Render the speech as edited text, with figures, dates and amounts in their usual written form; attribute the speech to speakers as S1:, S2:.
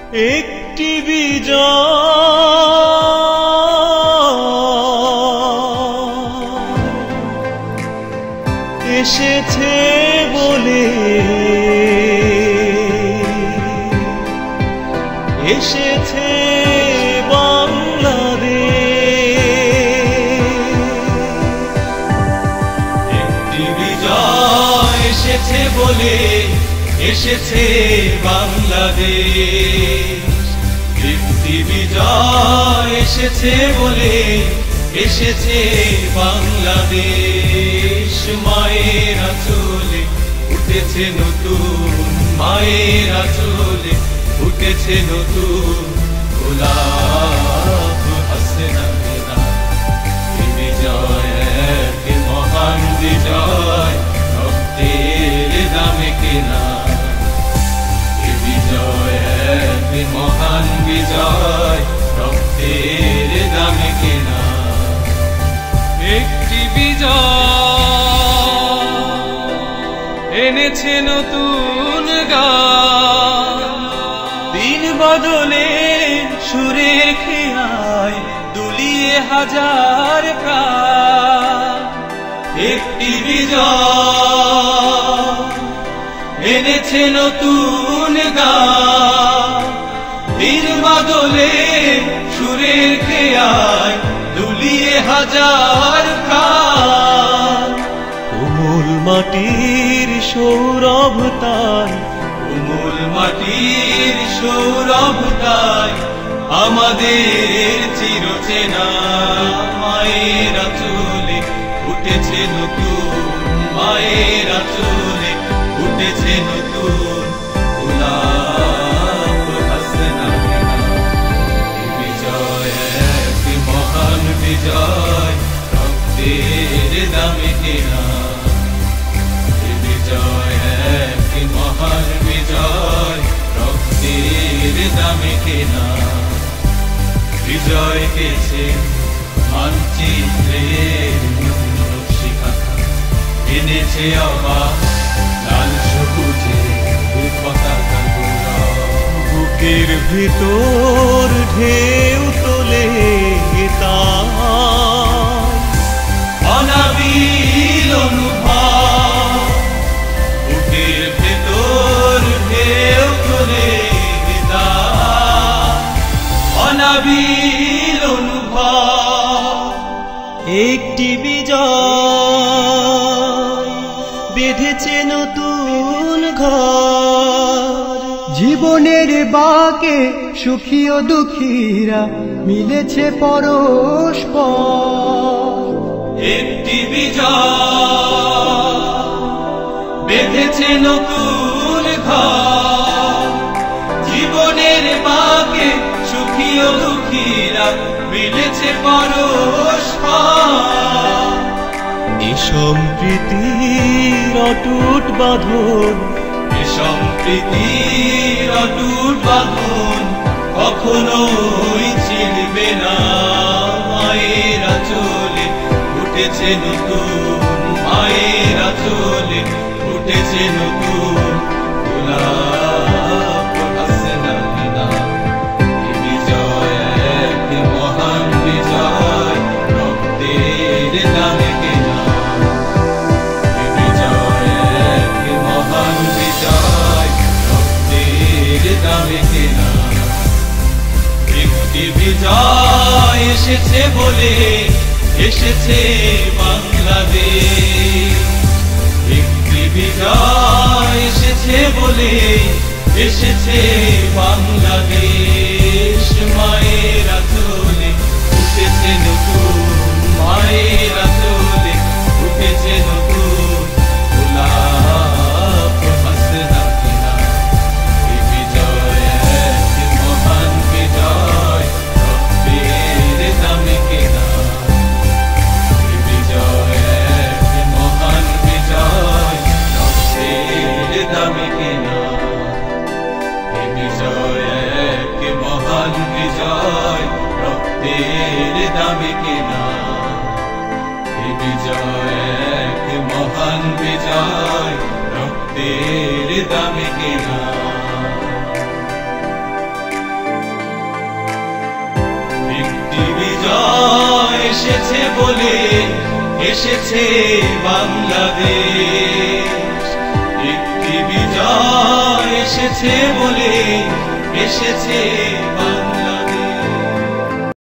S1: একটি বিজয় এসেছে বলে, এসেছে বলে, এসেছে বাংলাদেশ। একটি বিজয় এসেছে বলে, এসেছে বাংলাদেশ। মায়ের আঁচলে উঠেছে নতুন, মায়ের আঁচলে উঠেছে নতুন গোলাপ হাসনা মেরা। এই বিজয় এক মহান বিজয়, রক্তের দামে কেনা। এ বিজয় এক মহান বিজয়, রক্তের দামে কেনা।
S2: একটি বিজয় এনেছে নতুন গান,
S1: দিন বদলে সুরের খেয়ায় দুলিয়ে হাজার প্রাণ। একটি বিজয় এনেছে নতুন গান, দিন বদলে সুরের খেয়ায় দুলিয়ে হাজার প্রাণ। কোমল মাটির সৌরভ তাই, কোমল মাটির সৌরভ তাই আমাদের চিরচেনা। মায়ের আঁচলে উঠেছে নতুন, মায়ের আঁচলে উঠেছে নতুন গোলাপ হাসনা মেরা। এই বিজয় এক মহান বিজয়, রক্তের দামে কেনা। এই বিজয় এক মহান বিজয়, রক্তের দামে কেনা। বিজয় পেয়েছে মানচিত্রের নকশিকাঁথা, এনেছে অবাক লাল সবুজের পতাকা গৌরব। বুকের ভিতর ঢেউ তোলে তাই অনাবিল অনুভব। বুকের ভিতর ঢেউ তোলে তাই অনাবিল অনুভব। একটি বিজয় বেঁধেছে নতুন ঘর,
S3: জীবনের বাঁকে সুখী ও দুঃখীরা মিলেছে পরস্পর।
S1: একটি বিজয় বেঁধেছে নতুন ঘর, জীবনের বাঁকে সুখী ও দুঃখীরা মিলেছে পরস্পর। এ সম্প্রীতির অটুট বাঁধন, এ সম্প্রীতির অটুট বাঁধন কখনোই ছিঁড়বে না। মায়ের আঁচলে উঠেছে নতুন, মায়ের আঁচলে উঠেছে নতুন গোলাপ হাসনা মেরা। এই বিজয় এক মহান বিজয়, রক্তের দামে কেনা। এই বিজয় এক মহান বিজয়, রক্তের দামে কেনা। একটি বিজয় এসেছে বলে, এসেছে বাংলাদেশ। একটি বিজয় এসেছে বলে, এসেছে বাংলাদেশ। মায়ের আঁচলে উঠেছে নতুন, মায়ের আঁচলে উঠেছে নতুন গোলাপ হাসনা মেরা। এই বিজয় এক মহান বিজয়, রক্তের দামে কেনা। এই বিজয় এক মহান বিজয়, রক্তের দামে কেনা। এই বিজয় এক মহান বিজয়, রক্তের দামে কেনা। এই বিজয় এক মহান বিজয়, রক্তের দামে কেনা। বিজয় এসেছে বলে এসেছে বাংলাদেশ, একটি বিজয় এসেছে বলে এসেছে বাংলাদেশ।